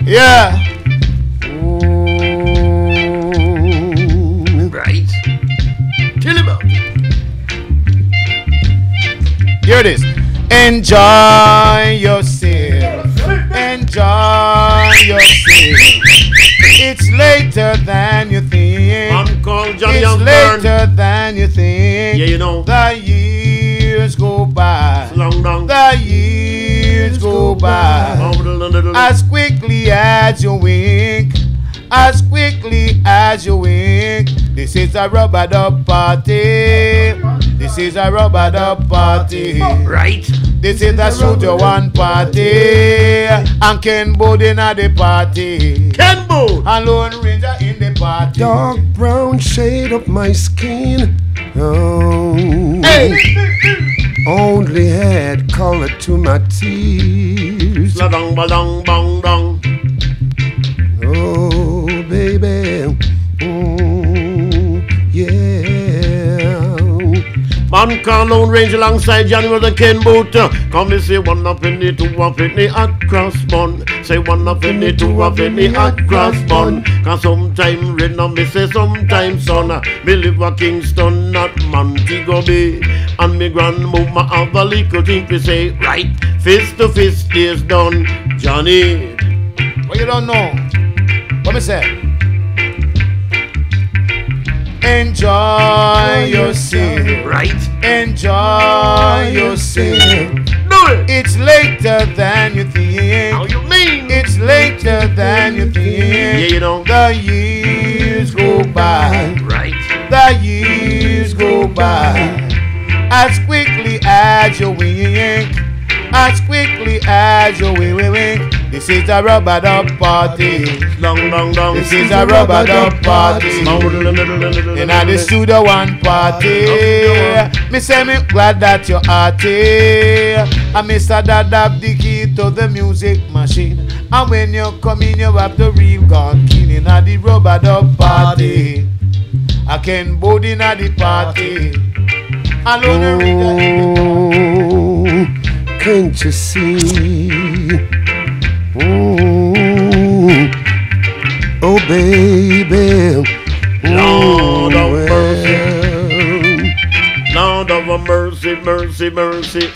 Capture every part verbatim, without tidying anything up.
Yeah. Mm. Right. Tell about it. Here it is. Enjoy yourself. Enjoy yourself. It's later than you think. I'm called Johnny It's Young later than you think. Yeah, you know. The years go by. Long, long. The years go by. As quickly as you wink. As quickly as you wink. This is a rubber dub party. This is a rubber dub party. Right. This is a Studio One party. And Ken Bowden at the party. Ken Bowden. And Lone Ranger in the party. Dark brown shade of my skin. Oh. Hey. Only had color to my tears. La-dong, ba-dong, bong, dong. Oh, baby. Oh, yeah. Man call Lone Range alongside Johnny with the Ken Boot. Come me say one up in the two up in the hot cross bun. Say one up in the two up in the hot cross bun. Cause sometime rain and me say sometime sun. Me live a Kingston, not Montego Bay. And me grandmama have a little thing to say. Right, fist to fist is done. Johnny. What you don't know? What me say? Enjoy yourself. Right. Enjoy yourself. Do it. It's later than you think. How you mean? It's later than you think. Yeah, you know. The years go by. Right. The years go by. As quickly as you wink. As quickly as you wink. This is a rubber dub party. Long, long, long. This is a rubber dub party. And at the Studio One party. Me say me glad that you're hearty. And Mister Dad have the key to the music machine. And when you come in, you have the real gun killing at the rubber dub party. I can Bowden at the party. Alone oh, can't you see? Oh, oh baby. Lord of well. mercy. Lord of mercy, mercy, mercy.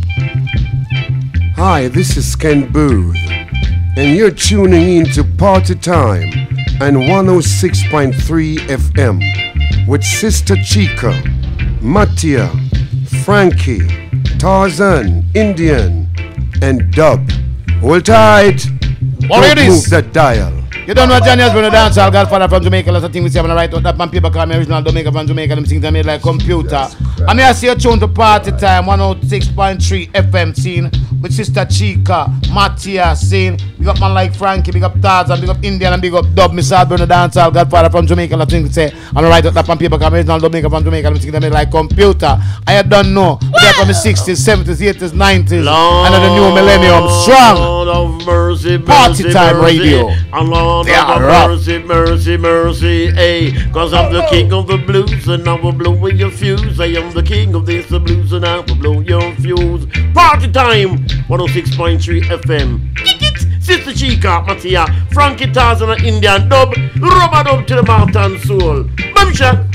Hi, this is Ken Booth, and you're tuning in to Party Time and one oh six point three F M with Sister Chica, Mattia, Frankie, Tarzan, Indian, and Dub. Hold tight. What Don't it is? move that dial. You don't know what Johnny has been a dancehall Godfather from Jamaica. Lots of things we see. I'm gonna write out that man paper call me original Jamaica from Jamaica. Them things I made like computer. I mean I see a tune to Party Time one oh six point three F M scene with Sister Chica, Mattia scene. Big up man like Frankie, big up Tarzan, big up Indian, and big up Dub. Mister Alburn, the dancehall Godfather from Jamaica. Lots of things we say. I'm gonna write out that man paper call me original Jamaica from Jamaica. Them things I made like computer. I don't know. They're from the sixties, seventies, eighties, nineties, Lord, and the new millennium. Strong. Lord of mercy, Party mercy, Time mercy. Radio. And Lord They are of rough. mercy, mercy, mercy, eh. Cause I'm the king of the blues and I will blow away your fuse. I am the king of this the blues and I will blow your fuse. Party Time, one oh six point three F M. Kick it! Sister Chica, Mattia, Frankie Tarzan, Indian Dub, rubber dub to the Martin Soul. Bumshot!